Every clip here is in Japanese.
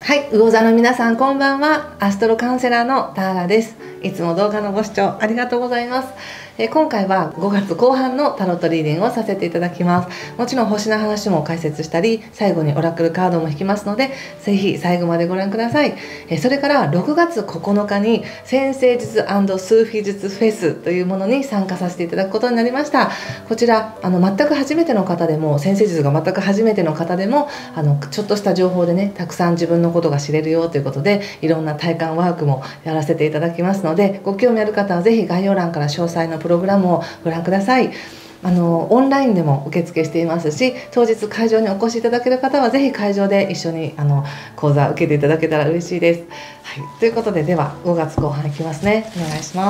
はい、魚座の皆さんこんばんは。アストロカウンセラーのターラです。いつも動画のご視聴ありがとうございます。今回は5月後半のタロットリーディングをさせていただきます。もちろん星の話も解説したり、最後にオラクルカードも引きますので、ぜひ最後までご覧ください。それから6月9日に占星術&数秘術フェスというものに参加させていただくことになりました。こちら全く初めての方でも、占星術が全く初めての方でもちょっとした情報でね、たくさん自分のことが知れるよということで、いろんな体感ワークもやらせていただきますので、ご興味ある方はぜひ概要欄から詳細のプログラムをご覧ください。オンラインでも受付していますし、当日会場にお越しいただける方はぜひ会場で一緒に講座受けていただけたら嬉しいです。はい、ということで、では5月後半いきますね。お願いします。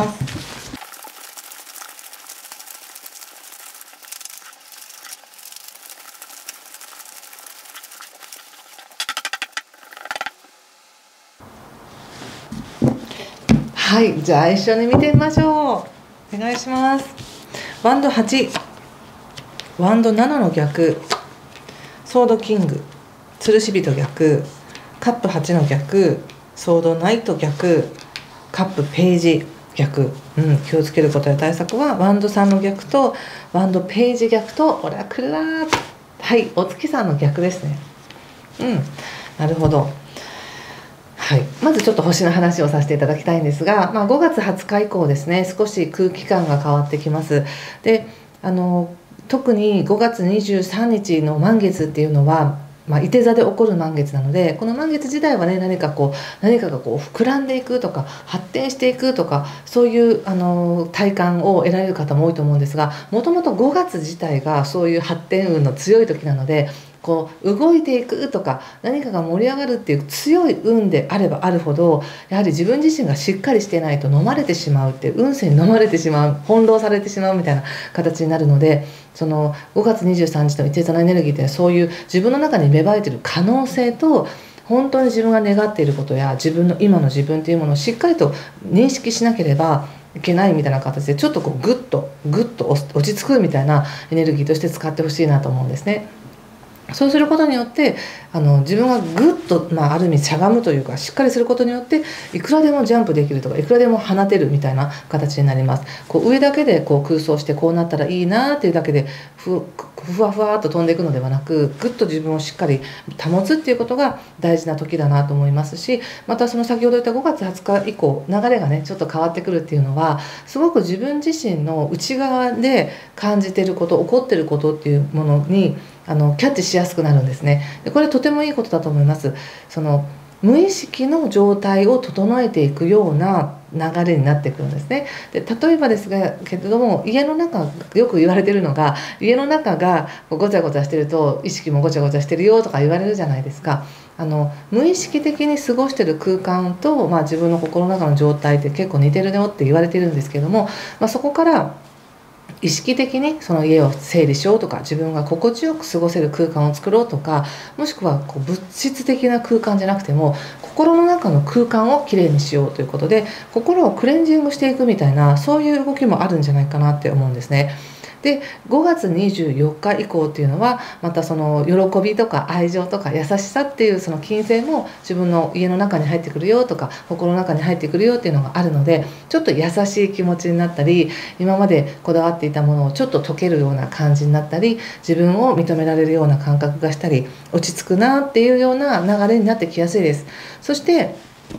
はい、じゃあ一緒に見てみましょう。お願いします。ワンド8、ワンド7の逆、ソードキング、吊るし人逆、カップ8の逆、ソードナイト逆、カップページ逆、気をつけることや対策はワンド3の逆とワンドページ逆とオラクルラー。はい、お月さんの逆ですね。なるほど。はい、まずちょっと星の話をさせていただきたいんですが、5月20日以降ですね、少し空気感が変わってきます。で、特に5月23日の満月っていうのは、いて座で起こる満月なので、この満月自体はね、何かが膨らんでいくとか発展していくとか、そういう体感を得られる方も多いと思うんですが、もともと5月自体がそういう発展運の強い時なので、動いていくとか何かが盛り上がるっていう強い運であればあるほど、やはり自分自身がしっかりしてないと飲まれてしまうっていう、運勢に飲まれてしまう、翻弄されてしまうみたいな形になるので、その5月23日のいて座のエネルギーっていうのは、そういう自分の中に芽生えている可能性と、本当に自分が願っていることや自分の今の自分というものをしっかりと認識しなければいけないみたいな形で、ちょっとグッと落ち着くみたいなエネルギーとして使ってほしいなと思うんですね。そうすることによって自分がぐっと、ある意味しゃがむというか、しっかりすることによって、いくらでもジャンプできるとか、いくらでも放てるみたいな形になります。上だけで空想して、こうなったらいいなっていうだけでふわふわっと飛んでいくのではなく、ぐっと自分をしっかり保つっていうことが大事な時だなと思いますし、またその先ほど言った5月20日以降、流れがねちょっと変わってくるっていうのは、すごく自分自身の内側で感じていること、起こっていることっていうものにキャッチしやすくなるんですね。でこれとてもいいことだと思います。その無意識の状態を整えていくような流れになってくるんですね。で例えばですがけれども、家の中、よく言われてるのが、家の中がごちゃごちゃしてると意識もごちゃごちゃしてるよとか言われるじゃないですか。無意識的に過ごしてる空間と、自分の心の中の状態って結構似てるよって言われてるんですけども、そこから意識的にその家を整理しようとか、自分が心地よく過ごせる空間を作ろうとか、もしくは物質的な空間じゃなくても心の中の空間をきれいにしようということで、心をクレンジングしていくみたいな、そういう動きもあるんじゃないかなって思うんですね。で5月24日以降っていうのは、またその喜びとか愛情とか優しさっていうその金星も自分の家の中に入ってくるよとか、心の中に入ってくるよっていうのがあるので、ちょっと優しい気持ちになったり、今までこだわっていたものをちょっと解けるような感じになったり、自分を認められるような感覚がしたり、落ち着くなっていうような流れになってきやすいです。そして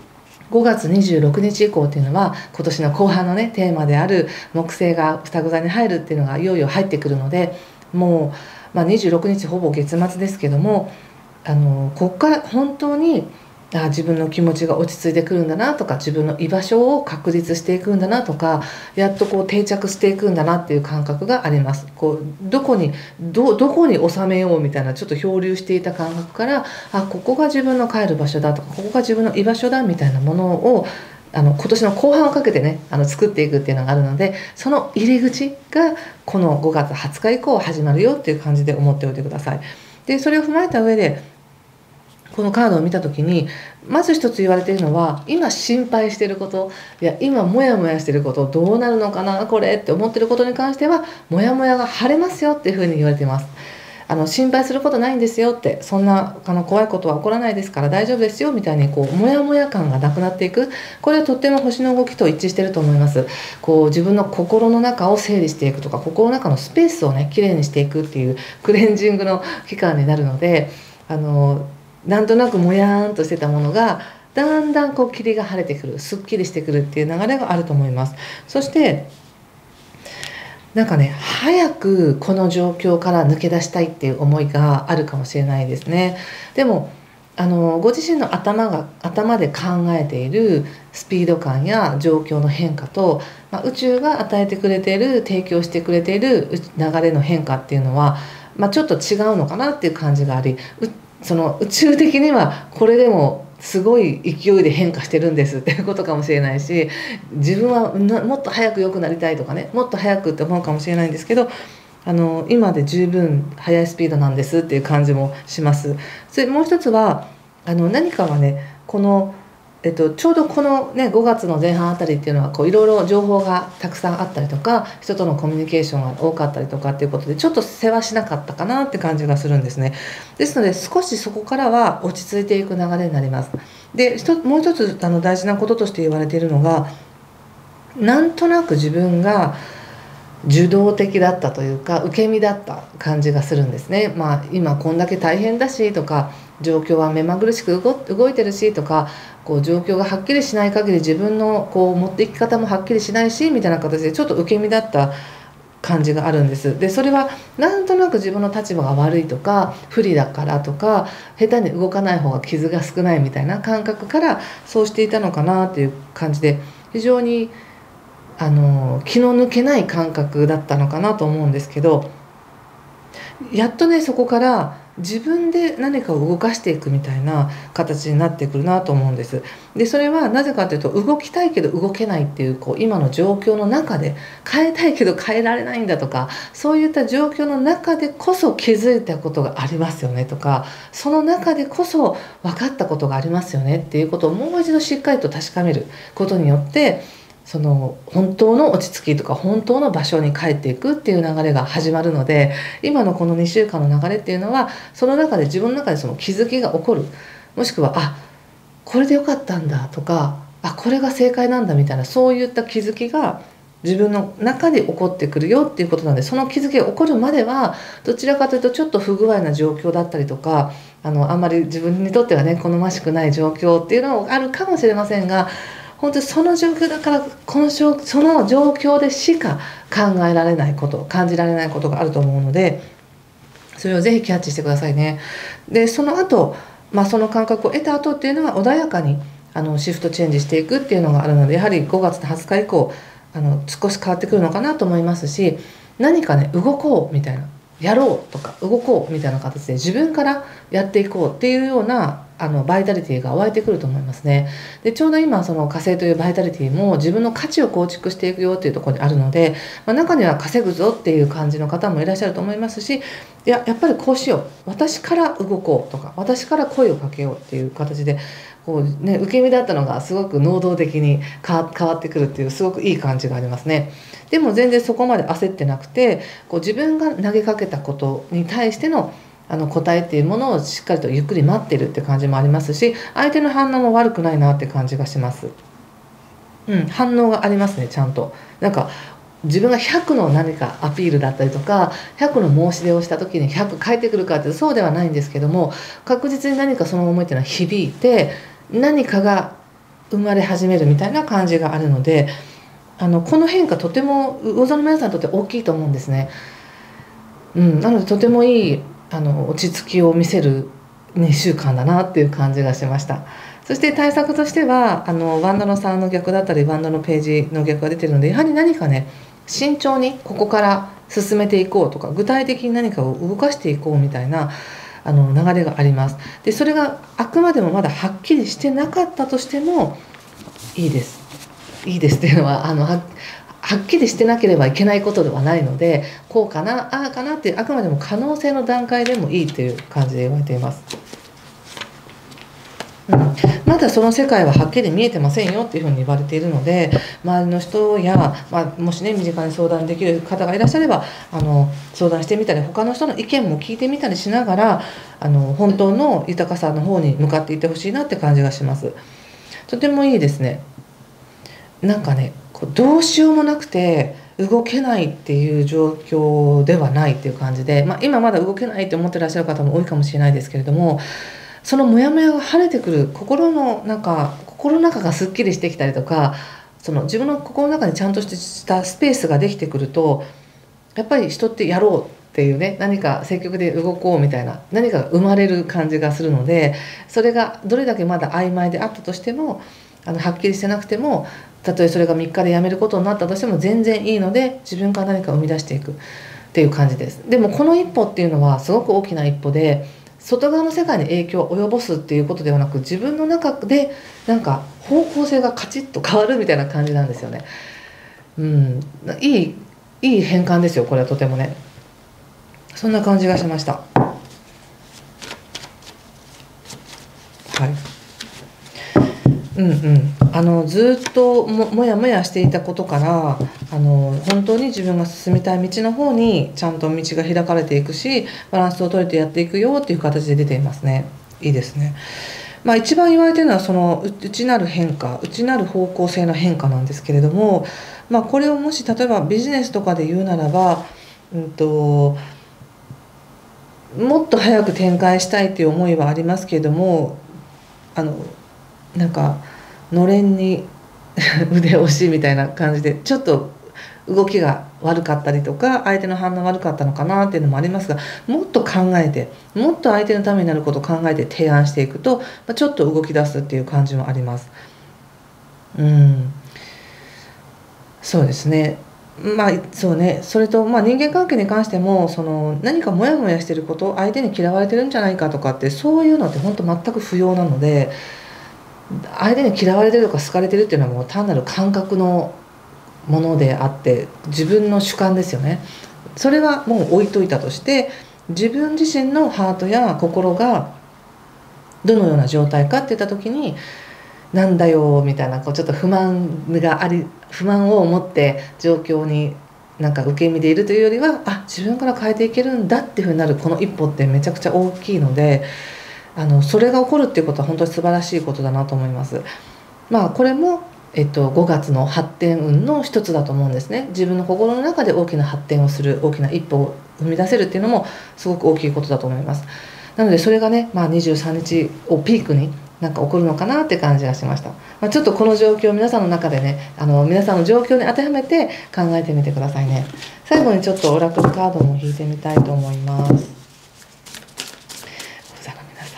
5月26日以降っていうのは、今年の後半のねテーマである木星が双子座に入るっていうのがいよいよ入ってくるので、もう、26日ほぼ月末ですけども、ここから本当に自分の気持ちが落ち着いてくるんだなとか、自分の居場所を確立していくんだなとか、やっと定着していくんだなっていう感覚があります。どこに収めようみたいな、ちょっと漂流していた感覚から、ここが自分の帰る場所だとか、ここが自分の居場所だみたいなものを今年の後半をかけてね作っていくっていうのがあるので、その入り口がこの5月20日以降始まるよっていう感じで思っておいてください。でそれを踏まえた上で、このカードを見た時にまず一つ言われているのは、今心配していること、今モヤモヤしていること、どうなるのかなこれって思っていることに関しては、モヤモヤが晴れますよっていうふうに言われています。 心配することないんですよって、そんな怖いことは起こらないですから大丈夫ですよみたいにモヤモヤ感がなくなっていく。これはとっても星の動きと一致してると思います。自分の心の中を整理していくとか、心の中のスペースをねきれいにしていくっていうクレンジングの期間になるので、なんとなくもやーんとしてたものがだんだん霧が晴れてくる、すっきりしてくるっていう流れがあると思います。そしてなんかね、早くこの状況から抜け出したいっていう思いがあるかもしれないですね。でもご自身の頭で考えているスピード感や状況の変化と、宇宙が与えてくれている、提供してくれている流れの変化っていうのは、ちょっと違うのかなっていう感じがあり、その宇宙的にはこれでもすごい勢いで変化してるんですっていうことかもしれないし、自分はもっと早く良くなりたいとかね、もっと早くって思うかもしれないんですけど、今で十分速いスピードなんですっていう感じもします。それもう一つは何かはね、ちょうどこのね5月の前半あたりっていうのはいろいろ情報がたくさんあったりとか、人とのコミュニケーションが多かったりとかっていうことで、ちょっと世話しなかったかなって感じがするんですね。ですので少しそこからは落ち着いていく流れになります。でもう一つ大事なこととして言われているのが、なんとなく自分が受動的だったというか受け身だった感じがするんですね。今こんだけ大変だしとか、状況は目まぐるしく動いてるしとか、状況がはっきりしない限り自分の持っていき方もはっきりしないしみたいな形でちょっと受け身だった感じがあるんです。でそれはなんとなく自分の立場が悪いとか不利だからとか、下手に動かない方が傷が少ないみたいな感覚からそうしていたのかなっていう感じで、非常に気の抜けない感覚だったのかなと思うんですけど、やっとねそこから自分で何かを動かしていくみたいな形になってくるなと思うんです。でそれはなぜかというと、動きたいけど動けないっていう今の状況の中で、変えたいけど変えられないんだとか、そういった状況の中でこそ気づいたことがありますよねとか、その中でこそ分かったことがありますよねっていうことをもう一度しっかりと確かめることによって、その本当の落ち着きとか本当の場所に帰っていくっていう流れが始まるので、今のこの2週間の流れっていうのは、その中で自分の中でその気づきが起こる、もしくはこれでよかったんだとか、これが正解なんだみたいな、そういった気づきが自分の中で起こってくるよっていうことなんで、その気づきが起こるまではどちらかというとちょっと不具合な状況だったりとか、あんまり自分にとってはね好ましくない状況っていうのもあるかもしれませんが、本当にその状況だから、その状況でしか考えられないこと、感じられないことがあると思うので、それをぜひキャッチしてくださいね。でその後、その感覚を得た後っていうのは穏やかにシフトチェンジしていくっていうのがあるので、やはり5月の20日以降少し変わってくるのかなと思いますし、何かね動こうみたいな、やろうとか動こうみたいな形で自分からやっていこうっていうようなバイタリティが湧いてくると思いますね。でちょうど今その火星というバイタリティも自分の価値を構築していくよっていうところにあるので、中には稼ぐぞっていう感じの方もいらっしゃると思いますし、やっぱりこうしよう、私から動こうとか、私から声をかけようっていう形で受け身だったのがすごく能動的に変わってくるっていう、すごくいい感じがありますね。でも全然そこまで焦ってなくて、自分が投げかけたことに対しての答えっていうものをしっかりとゆっくり待ってるって感じもありますし、相手の反応も悪くないなって感じがします。反応がありますね、ちゃんと。なんか自分が100の何かアピールだったりとか、100の申し出をした時に100返ってくるかってそうではないんですけども、確実に何かその思いっていうのは響いて、何かが生まれ始めるみたいな感じがあるので、この変化とても魚座の皆さんにとって大きいと思うんですね。なのでとてもいい落ち着きを見せる2週間だなっていう感じがしました。そして対策としてはワンドの3の逆だったりワンドのページの逆が出てるので、やはり何かね慎重にここから進めていこうとか、具体的に何かを動かしていこうみたいな流れがあります。でそれがあくまでもまだはっきりしてなかったとしてもいいです。いいですっていうのははっきりしてなければいけないことではないので、こうかなああかなっていう、あくまでも可能性の段階でもいいという感じで言われています。 まだその世界ははっきり見えてませんよっていうふうに言われているので、周りの人や、もしね身近に相談できる方がいらっしゃれば相談してみたり、他の人の意見も聞いてみたりしながら本当の豊かさの方に向かっていってほしいなって感じがします。とてもいいですね。なんかねどうしようもなくて動けないっていう状況ではないっていう感じで、今まだ動けないって思ってらっしゃる方も多いかもしれないですけれども、そのモヤモヤが晴れてくる、心の中がすっきりしてきたりとか、その自分の心の中にちゃんとしたスペースができてくると、やっぱり人ってやろうっていうね、何か積極で動こうみたいな何かが生まれる感じがするので、それがどれだけまだ曖昧であったとしてもはっきりしてなくても、たとえそれが3日でやめることになったとしても全然いいので、自分から何か生み出していくっていう感じです。でもこの一歩っていうのはすごく大きな一歩で、外側の世界に影響を及ぼすっていうことではなく、自分の中でなんか方向性がカチッと変わるみたいな感じなんですよね。いい変換ですよこれは。とてもねそんな感じがしました。はい、ずっともやもやしていたことから本当に自分が進みたい道の方にちゃんと道が開かれていくし、バランスを取れてやっていくよっていう形で出ていますね。いいですね。一番言われているのはその内なる変化、内なる方向性の変化なんですけれども、これをもし例えばビジネスとかで言うならば、もっと早く展開したいという思いはありますけれども、なんかのれんに腕押しみたいな感じでちょっと動きが悪かったりとか、相手の反応悪かったのかなっていうのもありますが、もっと考えて、もっと相手のためになることを考えて提案していくと、ちょっと動き出すっていう感じもあります。そうですね。そうね。それと人間関係に関しても、何かモヤモヤしてること、相手に嫌われてるんじゃないかとかって、そういうのって本当全く不要なので、相手に嫌われてるとか好かれてるっていうのはもう単なる感覚のものであって、自分の主観ですよね。それはもう置いといたとして、自分自身のハートや心がどのような状態かっていった時に、なんだよみたいなちょっと不満を持って状況になんか受け身でいるというよりは、自分から変えていけるんだっていうふうになるこの一歩ってめちゃくちゃ大きいので、それが起こるっていうことは本当に素晴らしいことだなと思います。これも5月の発展運の一つだと思うんですね。自分の心の中で大きな発展をする、大きな一歩を踏み出せるっていうのもすごく大きいことだと思います。なのでそれがね、23日をピークになんか起こるのかなって感じがしました。ちょっとこの状況を皆さんの中でね、皆さんの状況に当てはめて考えてみてくださいね。最後にちょっとオラクルカードも引いてみたいと思います。さあ皆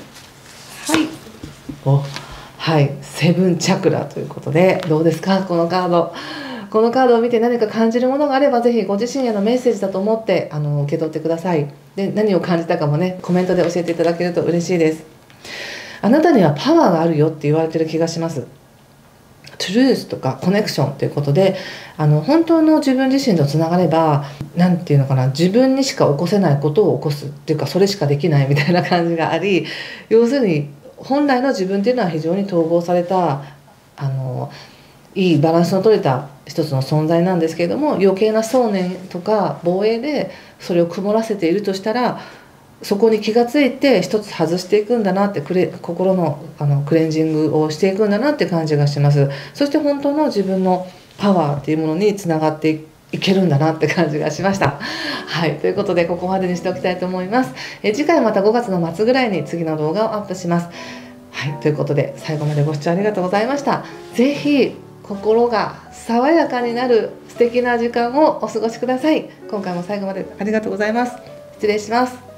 さん、はい、セブンチャクラということで、どうですかこのカード。このカードを見て何か感じるものがあれば、ぜひご自身へのメッセージだと思って受け取ってください。で、何を感じたかもね、コメントで教えていただけると嬉しいです。あなたにはパワーがあるよって言われてる気がします。トゥルースとかコネクションということで、本当の自分自身とつながれば、なんていうのかな、自分にしか起こせないことを起こすっていうか、それしかできないみたいな感じがあり、要するに本来の自分っていうのは非常に統合されたいいバランスの取れた一つの存在なんですけれども、余計な想念とか防衛でそれを曇らせているとしたら、そこに気がついて一つ外していくんだなって、心のクレンジングをしていくんだなって感じがします。そして本当の自分のパワーっていうものにつながっていけるんだなって感じがしました。はい、ということでここまでにしておきたいと思います。次回また5月の末ぐらいに次の動画をアップします。はい、ということで最後までご視聴ありがとうございました。ぜひ心が爽やかになる素敵な時間をお過ごしください。今回も最後までありがとうございます。失礼します。